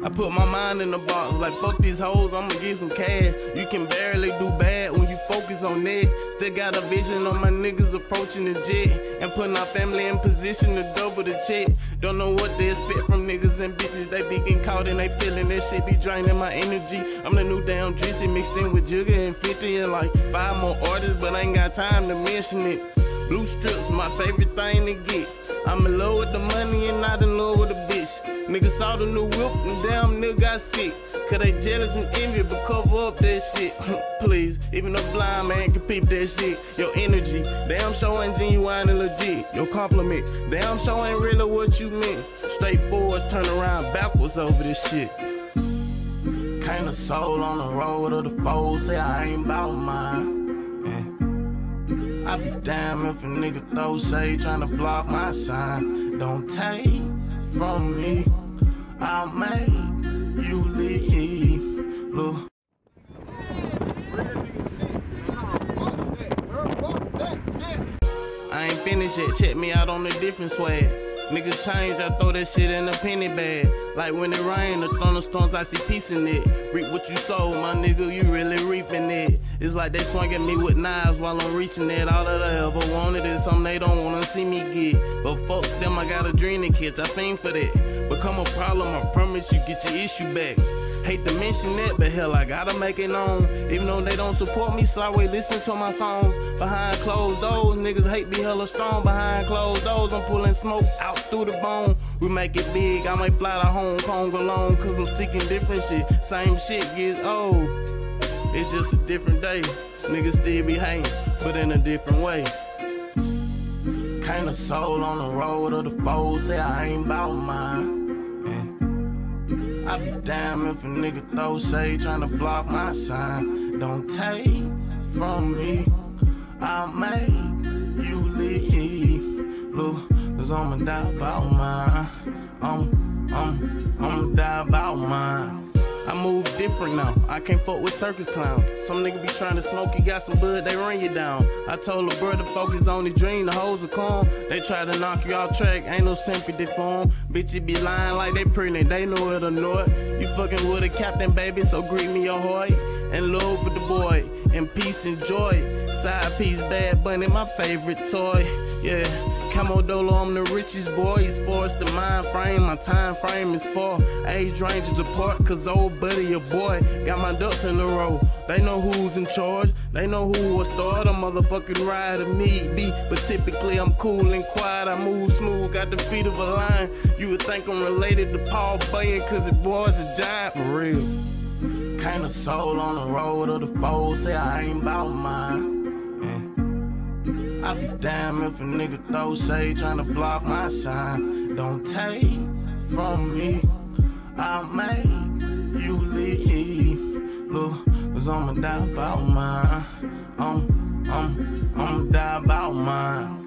I put my mind in the box, like fuck these hoes, I'ma get some cash. You can barely do bad when you focus on that. Still got a vision on my niggas approaching the jet and putting our family in position to double the check. Don't know what they expect from niggas and bitches. They be getting caught and they feeling that shit be draining my energy. I'm the new damn Drizzy mixed in with Jugga and 50 and like 5 more artists, but I ain't got time to mention it. Blue strips, my favorite thing to get. I'm in love with the money and not in love with a bitch. Niggas saw the new whip and damn nigga got sick. Cause they jealous and envy but cover up that shit. Please, even a blind man can peep that shit. Your energy, damn show ain't genuine and legit. Your compliment, damn show ain't really what you meant. Straightforward, turn around backwards over this shit. Kinda soul on the road of the foe, say I ain't bout mine. I be damn if a nigga throw shade tryna block my shine. Don't take from me, I'll make you leave. Look. I ain't finished yet, check me out on a different swag. Niggas change, I throw that shit in a penny bag. Like when it rain, the thunderstorms, I see peace in it. Reap what you sow, my nigga, you really reaping it. It's like they swing at me with knives while I'm reaching it. All that I ever wanted is something they don't wanna see me get. But fuck them, I got a dream to catch, I fiend for that. Become a problem, I promise you get your issue back. Hate to mention that, but hell, I gotta make it known. Even though they don't support me, Slyway listen to my songs. Behind closed doors, niggas hate me hella strong. Behind closed doors, I'm pulling smoke out through the bone. We make it big, I might fly to Hong Kong alone. Cause I'm seeking different shit, same shit gets old. It's just a different day, niggas still be hating, but in a different way. Kinda soul on the road of the foe, say I ain't bout mine. I be damn if a nigga throw shade tryna block my shine. Don't take from me, I'll make you leave. Look, cause I'ma die about mine. I'ma die about mine. I move different now, I can't fuck with circus clown. Some nigga be trying to smoke, you got some bud, they run you down. I told a brother focus on his dream, the hoes are calm. They try to knock you off track, ain't no sympathy for them. Bitches be lying like they pregnant, they know it or not. You fucking with a captain, baby, so greet me your heart. And love with the boy, and peace and joy. Side piece, Bad Bunny, my favorite toy. Yeah, Camodolo, I'm the richest boy. As far as the mind frame, my time frame is far. Age ranges apart, cause old buddy, your boy, got my ducks in a row. They know who's in charge, they know who will start. A motherfucking ride of me be, but typically I'm cool and quiet. I move smooth, got the feet of a lion. You would think I'm related to Paul Bunyan, cause the boy's a giant for real. Kinda soul on the road of the foe, say I ain't bout mine. I be damn if a nigga throw shade tryna block my shine. Don't take from me, I'll make you leave. Look, cause I'ma die about mine. I'ma die about mine.